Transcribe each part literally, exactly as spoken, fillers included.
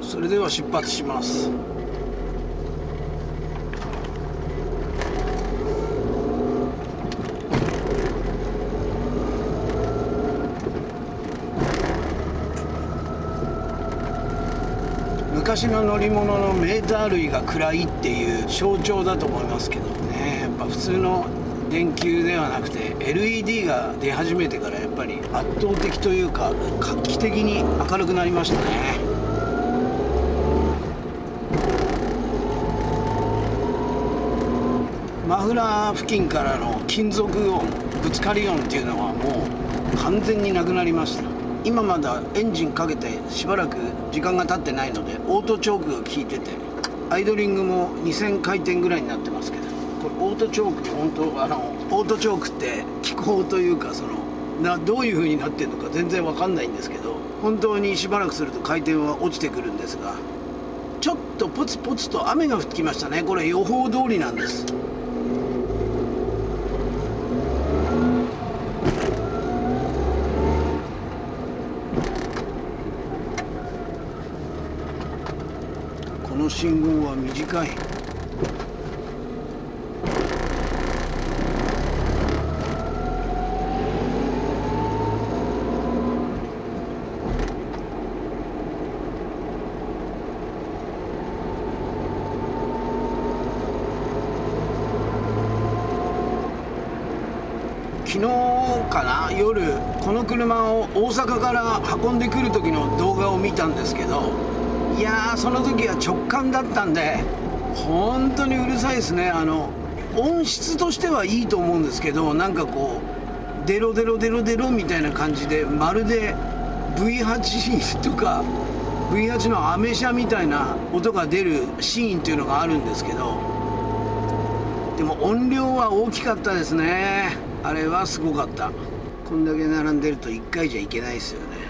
それでは出発します。昔の乗り物のメーター類が暗いっていう象徴だと思いますけどね。やっぱ普通の電球ではなくて エルイーディー が出始めてからやっぱり圧倒的というか画期的に明るくなりましたね。マフラー付近からの金属音、ぶつかり音っていうのはもう完全になくなりました。今まだエンジンかけてしばらく時間が経ってないのでオートチョークが効いててアイドリングもにせんかいてんぐらいになってますけど、これオートチョークって本当あのオートチョークって気候というかそのなどういう風になってるのか全然わかんないんですけど、本当にしばらくすると回転は落ちてくるんですが、ちょっとポツポツと雨が降ってきましたね。これ予報通りなんです。この信号は短い。昨日かな、夜この車を大阪から運んでくる時の動画を見たんですけど、いやーその時は直感だったんで本当にうるさいですね。あの音質としてはいいと思うんですけど、なんかこうデロデロデロデロみたいな感じで、まるで ブイはち とか ブイはち のアメ車みたいな音が出るシーンっていうのがあるんですけど、でも音量は大きかったですね。あれはすごかった。こんだけ並んでるといっかいじゃいけないですよね。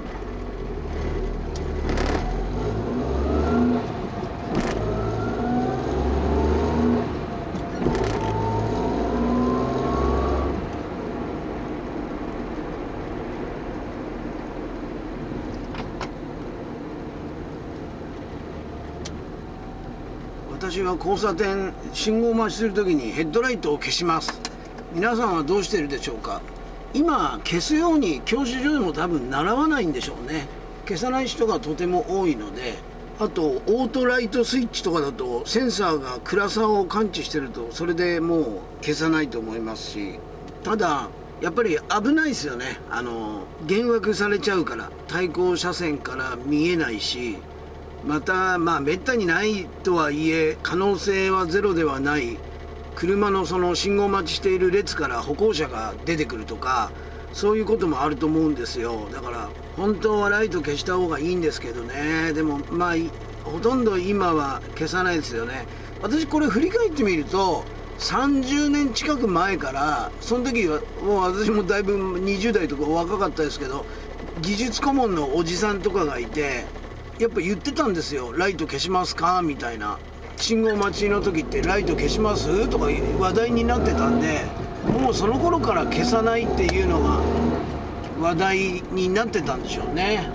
私は交差点信号待ちするときにヘッドライトを消します。皆さんはどうしているでしょうか。今消すように教習所でも多分習わないんでしょうね。消さない人がとても多いので、あとオートライトスイッチとかだとセンサーが暗さを感知してるとそれでもう消さないと思いますし、ただやっぱり危ないですよね。あの幻惑されちゃうから、対向車線から見えないし、またまあめったにないとはいえ可能性はゼロではない。車のその信号待ちしている列から歩行者が出てくるとか、そういうこともあると思うんですよ。だから本当はライト消した方がいいんですけどね。でもまあほとんど今は消さないですよね。私これ振り返ってみるとさんじゅうねん近く前から、その時はもう私もだいぶにじゅうだいとか若かったですけど、技術顧問のおじさんとかがいてやっぱ言ってたんですよ。ライト消しますかみたいな。信号待ちの時ってライト消しますとか話題になってたんで、もうその頃から消さないっていうのが話題になってたんでしょうね。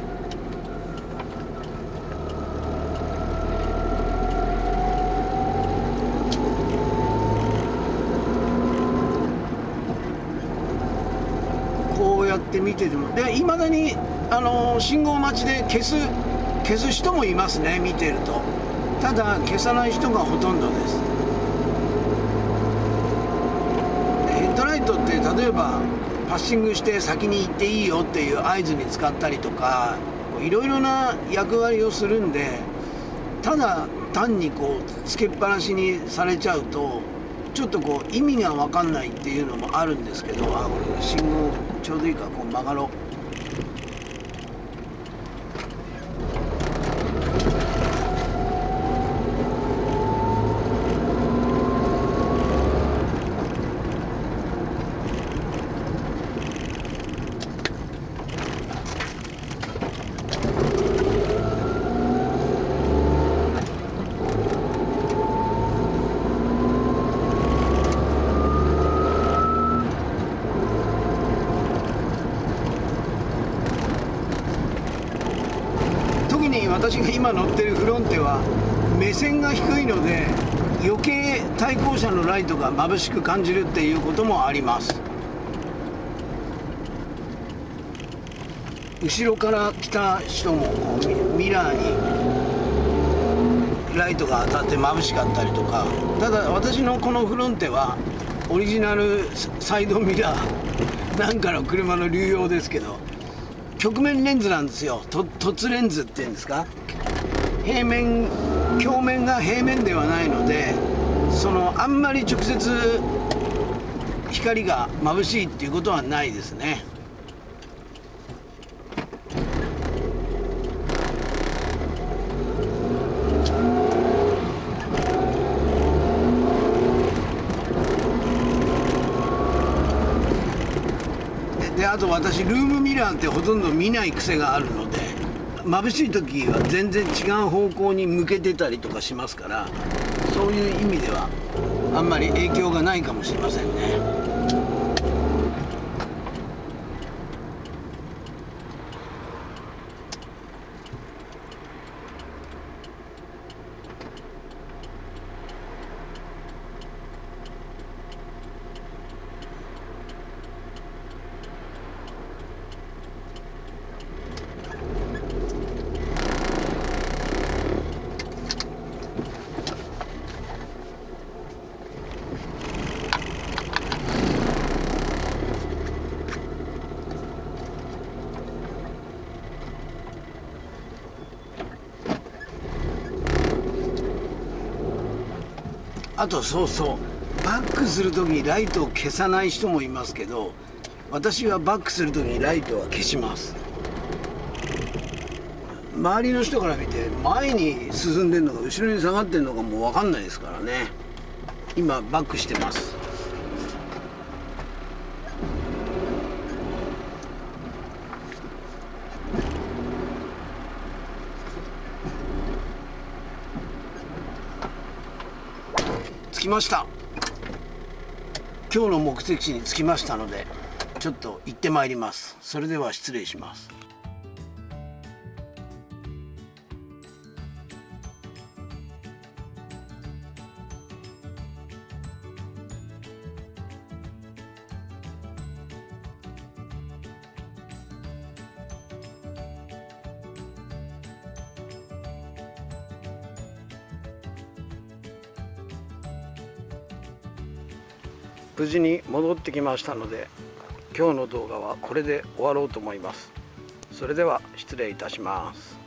こうやって見てても、でいまだにあの信号待ちで消す消す人もいますね、見てると。ただ消さない人がほとんどです。ヘッドライトって例えばパッシングして先に行っていいよっていう合図に使ったりとか、いろいろな役割をするんで、ただ単にこうつけっぱなしにされちゃうとちょっとこう意味が分かんないっていうのもあるんですけど、あこれ信号ちょうどいいからこう曲がろう。 に私が今乗ってるフロンテは目線が低いので余計対向車のライトが眩しく感じるっていうこともあります。後ろから来た人もこうミラーにライトが当たって眩しかったりとか。ただ私のこのフロンテはオリジナルサイドミラーなんかの車の流用ですけど、曲面レンズなんですよ。と凸レンズっていうんですか。平面鏡面が平面ではないので、そのあんまり直接光が眩しいっていうことはないですね。であと私ルームミラーってほとんど見ない癖があるので、眩しい時は全然違う方向に向けてたりとかしますから、そういう意味ではあんまり影響がないかもしれませんね。あとそうそう、バックする時にライトを消さない人もいますけど、私はバックする時にライトは消します。周りの人から見て前に進んでるのか後ろに下がってるのかもう分かんないですからね。今バックしてます。着きました。今日の目的地に着きましたので、ちょっと行ってまいります。それでは失礼します。無事に戻ってきましたので、今日の動画はこれで終わろうと思います。それでは失礼いたします。